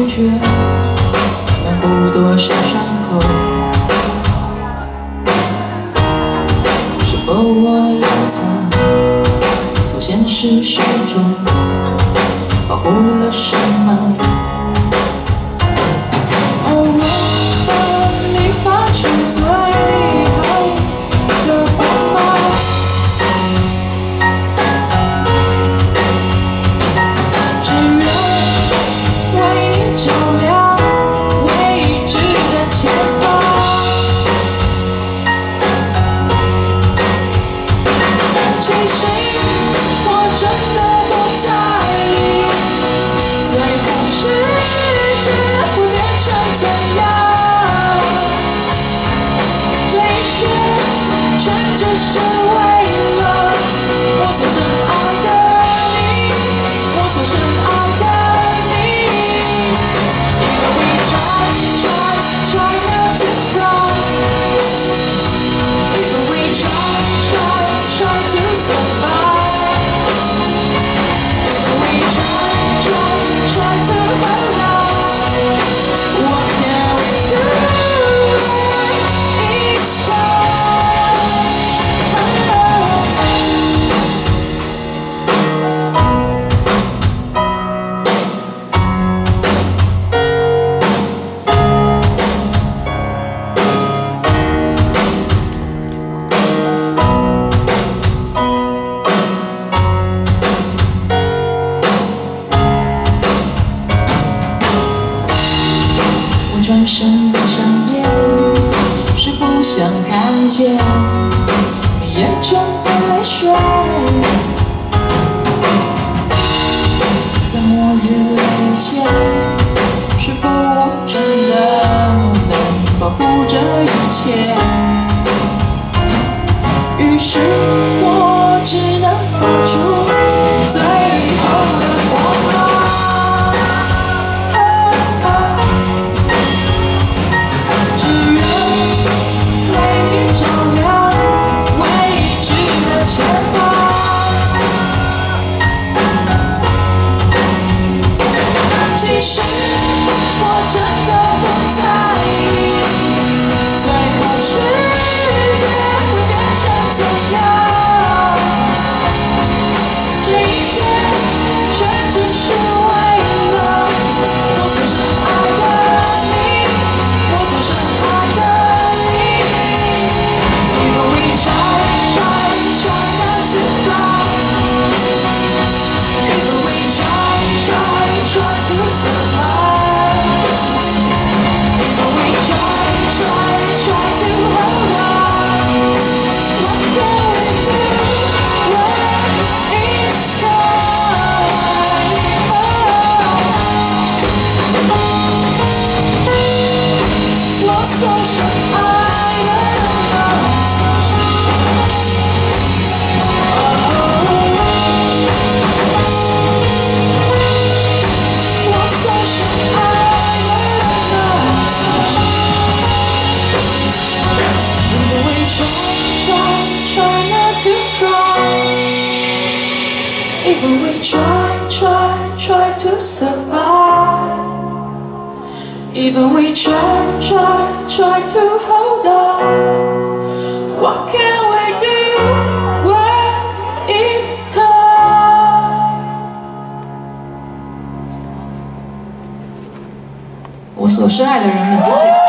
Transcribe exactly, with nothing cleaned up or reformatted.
不觉，漫步多少伤口？是否我也曾从现实手中保护了什么？而我把你发出最后的光芒，只愿为你照亮未知的前方。其实我真的不在意，最后世界会变成怎样？这一切全只是为了我所深爱的你，我所深爱的你。Even we try, try, try not to run. Even we try, try, try to survive. Even we try, try, try to hold on. What can we do? It's time. 我转身闭上眼，是不想看见你眼中的泪水。在末日来前，是否我真的能保护这一切？于是我只能付出最后的光芒。只愿为你照亮未知的前方。其实我真的不在意，最后世界会变成怎样？这一切全只是为了我所深爱的你，我所深爱的你。Even we try, try, try not to fly. Even we try, try, try to survive. Even we try, try, try to hold on. What can we do when it's time? Oh, 我所深爱的人。我所深爱的人。Even we try, try, try not to cry. Even we try, try, try to survive. Even we try, try, try to hold on. What can we do when it's time? 我所深爱的人们，谢谢。